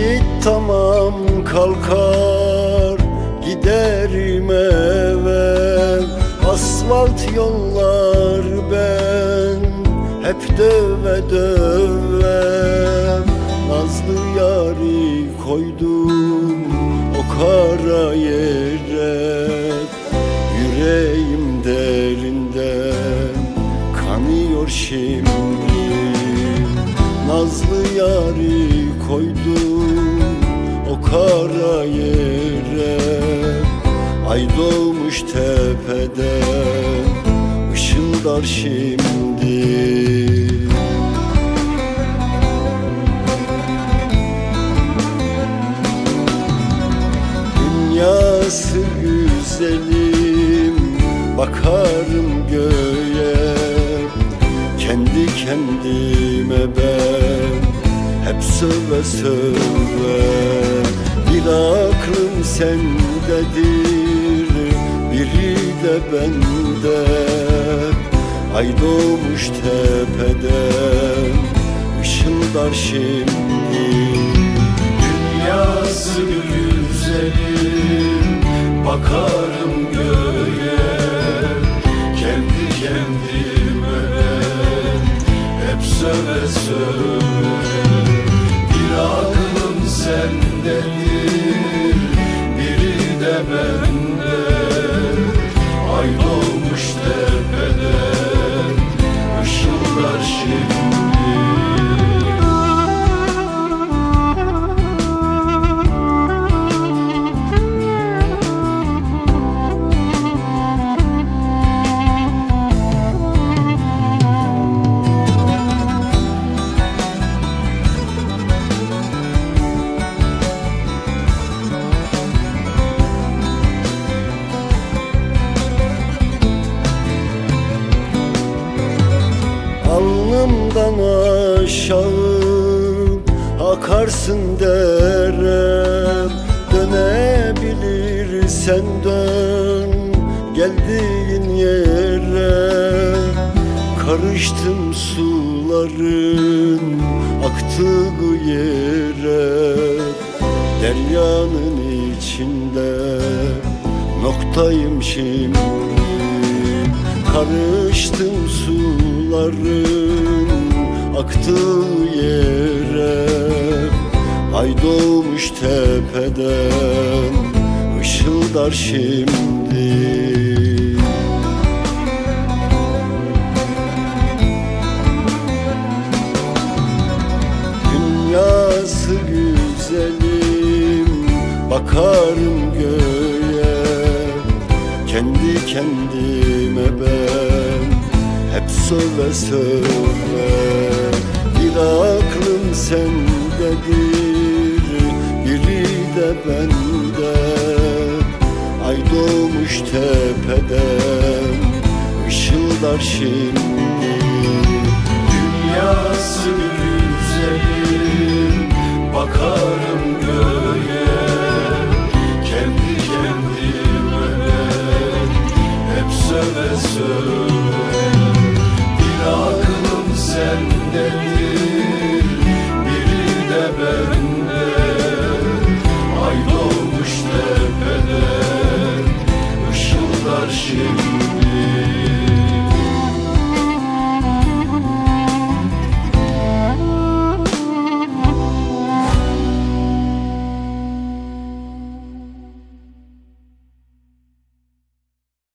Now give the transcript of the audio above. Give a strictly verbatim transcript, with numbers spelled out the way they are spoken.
Vakit tamam, kalkar giderim eve. Asfalt yollar ben hep döve döve. Nazlı yari koydum o kara yere. Yüreğim derinden kanıyor şimdi. Nazlı yari koydum o kara yere. Ay doğmuş tepeden ışıldar şimdi. Dünyası güzelim, bakarım göğe. Kendi kendime ben hep söve söve. Bir aklım sendedir, biri de bende. Ay doğmuş tepeden ışıldar şimdi. Dünyası güzelim, bakarım göğe. Kendi kendime ben hep söve söve. Bir aklım sendedir, biri de bende. Ay doğmuş tepeden ışıldar şimdi. Alnımdan aşağı akarsın derem. Dönebilirsen dön geldiğin yere. Karıştım suların aktığı yere. Deryanın içinde noktayım şimdi. Karıştım suların aktığı yere. Ay doğmuş tepeden ışıldar şimdi. Dünyası güzelim, bakarım göğe. Kendi kendime ben hep söve söve. Bir aklım sendedir, biri de bende. Ay doğmuş tepeden ışıldar şimdi. Dünyası güzelim, bakarım